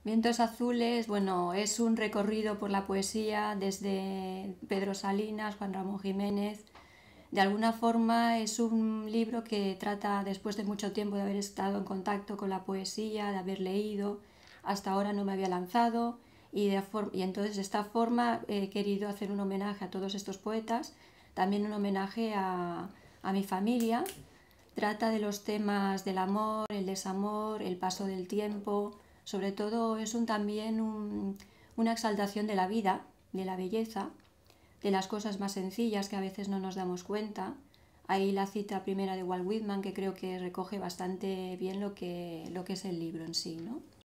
Vientos azules, bueno, es un recorrido por la poesía desde Pedro Salinas, Juan Ramón Jiménez. De alguna forma es un libro que trata, después de mucho tiempo de haber estado en contacto con la poesía, de haber leído, hasta ahora no me había lanzado y entonces de esta forma he querido hacer un homenaje a todos estos poetas, también un homenaje a mi familia. Trata de los temas del amor, el desamor, el paso del tiempo. Sobre todo es una exaltación de la vida, de la belleza, de las cosas más sencillas que a veces no nos damos cuenta. Ahí la cita primera de Walt Whitman, que creo que recoge bastante bien lo que es el libro en sí, ¿no?